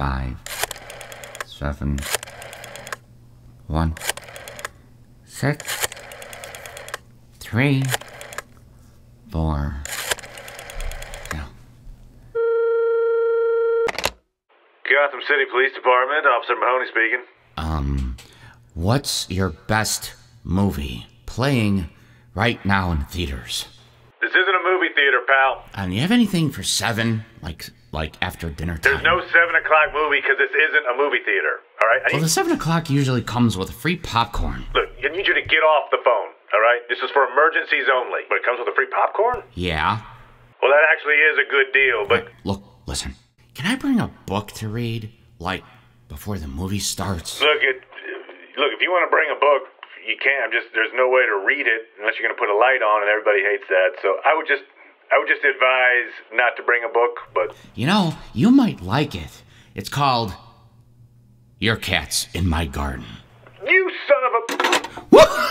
5, 7, 1, 6, 3, 4. No. Gotham City Police Department, Officer Mahoney speaking. What's your best movie playing right now in theaters? This isn't a movie theater, pal. Do you have anything for 7, like after dinner time? There's no 7 o'clock movie because this isn't a movie theater, all right? Well, the 7 o'clock usually comes with free popcorn. Look, I need you to get off the phone, all right? This is for emergencies only. But it comes with a free popcorn? Yeah. Well, that actually is a good deal, but... Look, listen. Can I bring a book to read, like, before the movie starts? Look, if you want to bring a book, you can. There's no way to read it unless you're going to put a light on, and everybody hates that. So I would just advise not to bring a book, but... You know, you might like it. It's called Your Cat's in My Garden. You son of a... What?